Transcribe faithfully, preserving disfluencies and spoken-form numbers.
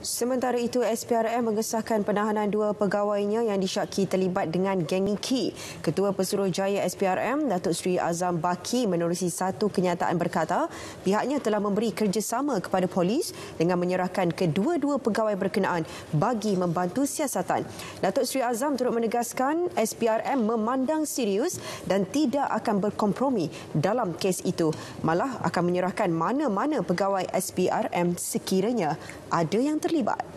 Sementara itu, S P R M mengesahkan penahanan dua pegawainya yang disyaki terlibat dengan geng Niki. Ketua Pesuruhjaya S P R M, Datuk Seri Azam Baki menerusi satu kenyataan berkata pihaknya telah memberi kerjasama kepada polis dengan menyerahkan kedua-dua pegawai berkenaan bagi membantu siasatan. Datuk Seri Azam turut menegaskan S P R M memandang serius dan tidak akan berkompromi dalam kes itu. Malah akan menyerahkan mana-mana pegawai S P R M sekiranya ada yang terlibat.